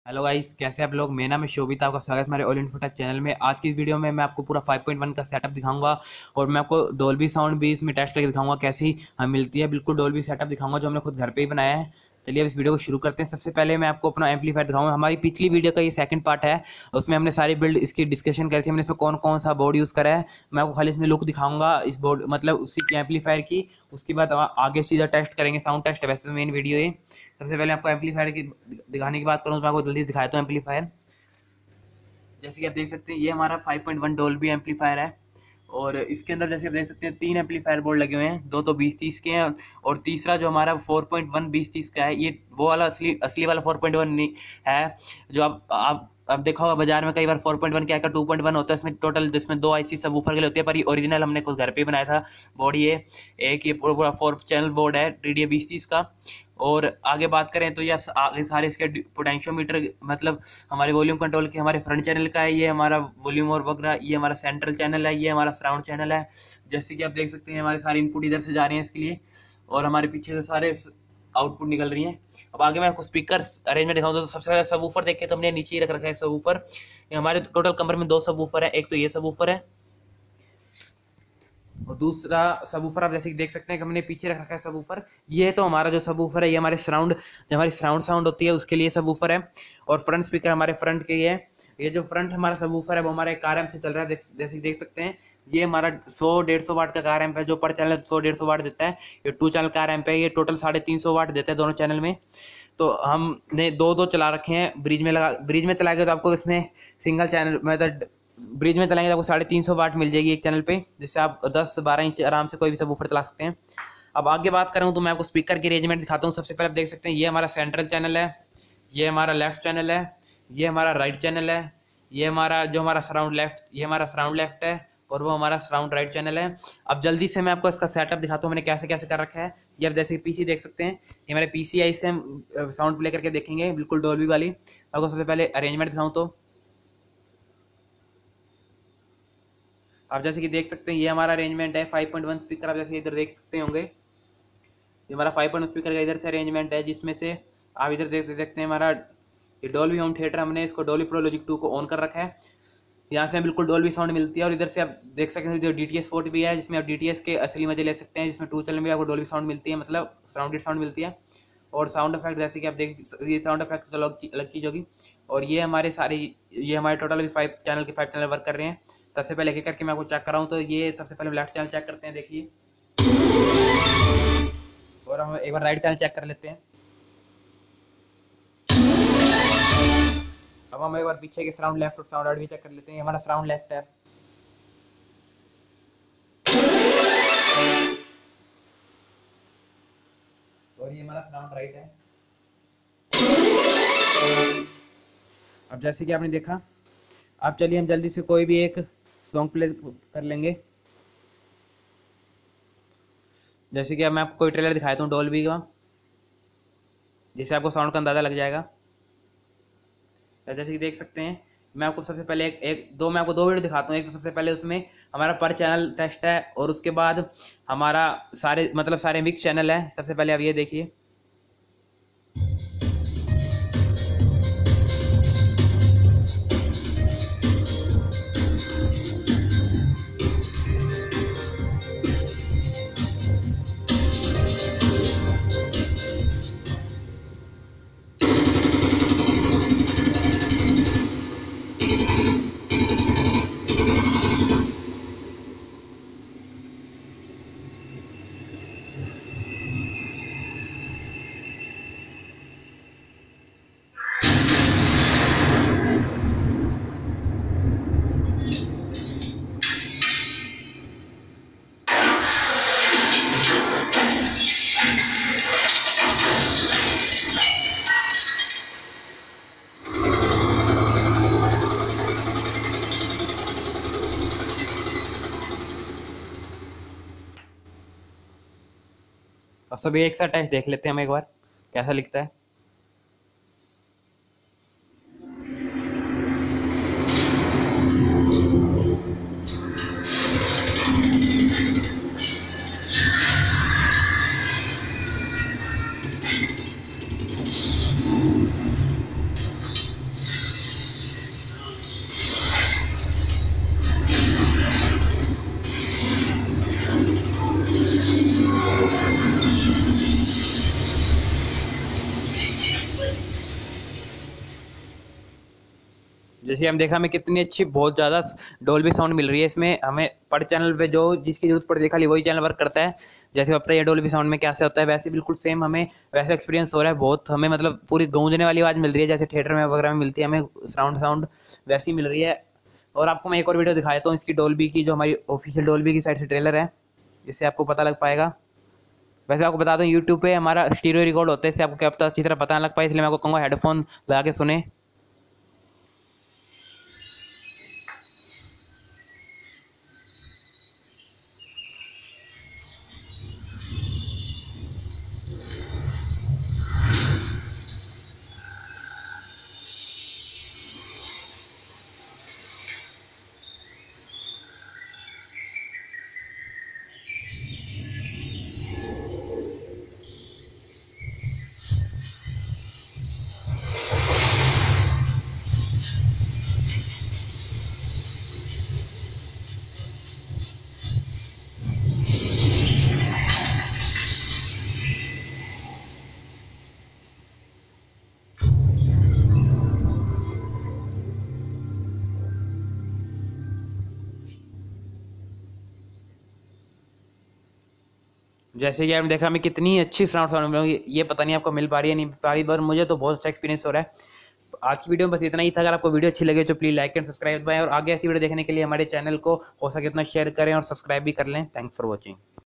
Hello guys, कैसे आप लोग। मेरा नाम है शोभित, आपका स्वागत है हमारे ऑल इन्फोटेक चैनल में। आज की इस वीडियो में मैं आपको पूरा 5.1 का सेटअप दिखाऊंगा और मैं आपको डोल्बी साउंड भी इसमें टेस्ट करके दिखाऊंगा कैसी हमें मिलती है। बिल्कुल डोल्बी सेटअप दिखाऊंगा जो हमने खुद घर पे ही बनाया है। चलिए अब इस वीडियो को शुरू करते हैं। सबसे पहले मैं आपको अपना एम्पलीफायर दिखाऊंगा। हमारी पिछली वीडियो का ये सेकंड पार्ट है, उसमें हमने सारी बिल्ड इसकी डिस्कशन करी थी, हमने इसमें कौन कौन सा बोर्ड यूज़ करा है। मैं आपको खाली इसमें लुक दिखाऊंगा इस बोर्ड मतलब उसी की एम्पलीफायर की। उसके बाद आगे चीज़ें टेस्ट करेंगे, साउंड टेस्ट है वैसे मेन वीडियो ये। सबसे पहले आपको एम्पलीफायर की दिखाने की बात करूँ तो मैं आपको जल्दी दिखाता हूँ एम्पलीफायर। जैसे कि आप देख सकते हैं ये हमारा 5.1 डोल्बी एम्पलीफायर है और इसके अंदर जैसे आप देख सकते हैं 3 एम्पलीफायर बोर्ड लगे हुए हैं, दो तो 20-30 के हैं और तीसरा जो हमारा 4.1 20-30 का है, ये वो वाला असली असली वाला 4.1 नहीं है जो आप अब देखा होगा बाजार में कई बार 4.1 क्या का 2.1 होता है। इसमें टोटल जिसमें दो आईसी सब वूफर के लिए होती है, पर ये ओरिजिनल हमने खुद घर पे बनाया था बोर्ड। ये एक ये पूरा 4 चैनल बोर्ड है DDA 20-30 का। और आगे बात करें तो ये आगे सारे इसके पोटेंशियोमीटर मतलब हमारे वॉल्यूम कंट्रोल के हमारे फ्रंट चैनल का है, ये हमारा वॉल्यूम और वगैरह, ये हमारा सेंट्रल चैनल है, ये हमारा सराउंड चैनल है। जैसे कि आप देख सकते हैं हमारे सारे इनपुट इधर से जा रहे हैं इसके लिए और हमारे पीछे से सारे आउटपुट निकल रही हैं। अब आगे मैं आपको स्पीकर अरेंजमेंट दिखाऊंगा तो सबसे पहले सब वूफर देखे तो हमने नीचे ही रख रखा है सब वूफर। ये हमारे टोटल कमरे में 2 सब वूफर है, एक तो ये सब वूफर है और दूसरा सबवूफर आप जैसे कि देख सकते हैं कि हमने पीछे रख रखा है सबवूफर। ये तो हमारा जो सबवूफर है ये हमारे सराउंड जो हमारी सराउंड साउंड होती है उसके लिए सबवूफर है। और फ्रंट स्पीकर हमारे फ्रंट के है। ये जो फ्रंट हमारा सबवूफर है वो हमारा एक कार एम्प से चल रहा है, जैसे कि देख सकते हैं। ये हमारा 100-150 वाट का कार एम्प है जो पर चैनल 100-150 वाट देता है। ये 2 चैनल कार एम्प है, ये टोटल 350 वाट देता है दोनों चैनल में। तो हमने दो चला रखे हैं। ब्रिज में चलाएंगे तो आपको इसमें सिंगल चैनल मतलब ब्रिज में चलाएंगे तो आपको 350 वाट मिल जाएगी एक चैनल पे, जिससे आप 10-12 इंच आराम से कोई भी सब ऊपर चला सकते हैं। अब आगे बात करूँ तो मैं आपको स्पीकर की अरेंजमेंट दिखाता हूँ। सबसे पहले आप देख सकते हैं ये हमारा सेंट्रल चैनल है, ये हमारा लेफ्ट चैनल है, ये हमारा राइट चैनल है, ये हमारा जो हमारा सराउंड लेफ्ट, ये हमारा सराउंड लेफ्ट है और वो हमारा सराउंड राइट चैनल है। अब जल्दी से मैं आपको इसका सेटअप दिखाता हूँ मैंने कैसे कैसे कर रखा है। ये आप जैसे पीसी देख सकते हैं, ये मेरे पीसी है, इससे हम साउंड प्ले करके देखेंगे बिल्कुल डोल्बी वाली। आपको सबसे पहले अरेंजमेंट दिखाऊँ तो आप जैसे कि देख सकते हैं ये हमारा अरेंजमेंट है 5.1 स्पीकर। आप जैसे इधर देख सकते होंगे ये हमारा 5.1 स्पीकर का इधर से अरेंजमेंट है, जिसमें से आप इधर देख सकते हैं हमारा ये डॉल्बी होम थिएटर, हमने इसको डॉल्बी प्रो लॉजिक 2 को ऑन कर रखा है। यहाँ से बिल्कुल डॉल्बी साउंड मिलती है और इधर से आप देख सकते हैं जो DTS पोर्ट भी है जिसमें आप DTS के असली मजे ले सकते हैं, जिसमें 2 चैनल में आपको डॉल्बी साउंड मिलती है मतलब सराउंडेड साउंड मिलती है। और साउंड इफेक्ट जैसे कि आप देख, ये साउंड इफेक्ट तो अलग चीज़ होगी। और ये हमारे सारे ये हमारे टोटल अभी 5 चैनल वर्क कर रहे हैं। सबसे पहले एक करके मैं आपको चेक कर रहा हूँ। तो ये सबसे पहले लेफ्ट चैनल चेक करते हैं, देखिए। और हम एक बार राइट चैनल चेक कर लेते हैं। अब हम एक बार पीछे के सराउंड लेफ्ट और सराउंड राइट भी चेक कर लेते हैं। हमारा सराउंड लेफ्ट है और ये हमारा सराउंड राइट है। अब जैसे कि आपने देखा, अब चलिए हम जल्दी से कोई भी एक सॉन्ग प्ले कर लेंगे। जैसे कि अब मैं आपको कोई ट्रेलर दिखाता हूँ डॉल्बी का, जिससे आपको साउंड का अंदाज़ा लग जाएगा। जैसे कि देख सकते हैं मैं आपको सबसे पहले मैं आपको 2 वीडियो दिखाता हूँ। एक तो सबसे पहले उसमें हमारा पर चैनल टेस्ट है और उसके बाद हमारा सारे मिक्स चैनल है। सबसे पहले आप ये देखिए। अब सभी एक साथ टेस्ट देख लेते हैं हम एक बार कैसा लिखता है। जैसे हम देखा हमें कितनी अच्छी बहुत ज़्यादा डोल्बी साउंड मिल रही है इसमें। हमें पर चैनल पे जो जिसकी जरूरत पड़ती है खाली वही चैनल वर्क करता है। जैसे अब ये डोल्बी साउंड में कैसे होता है वैसे बिल्कुल सेम हमें वैसा एक्सपीरियंस हो रहा है। बहुत हमें मतलब पूरी गूंजने वाली आवाज़ मिल रही है, जैसे थिएटर में वगैरह में मिलती है हमें सराउंड साउंड, वैसी मिल रही है। और आपको मैं एक और वीडियो दिखा देता हूँ इसकी डोल्बी की, जो हमारी ऑफिशियल डोल्बी की साइड से ट्रेलर है, जिससे आपको पता लग पाएगा। वैसे आपको बता दूं यूट्यूब पे हमारा स्टीरियो रिकॉर्ड होता है, इससे आपको क्या पता अच्छी तरह पता ना लग पाए, इसलिए मैं आपको कहूँगा हेडफोन लगा के सुने। जैसे कि आपने देखा हमें कितनी अच्छी सराउंड साउंड मिल रही है, ये पता नहीं आपको मिल पा रही है नहीं मिल पा रही, पर मुझे तो बहुत अच्छा एक्सपीरियंस हो रहा है। आज की वीडियो में बस इतना ही था। अगर आपको वीडियो अच्छी लगे तो प्लीज़ लाइक एंड सब्सक्राइब दबाएं, और आगे ऐसी वीडियो देखने के लिए हमारे चैनल को हो सके उतना शेयर करें और सब्सक्राइब भी कर लें। Thanks for watching.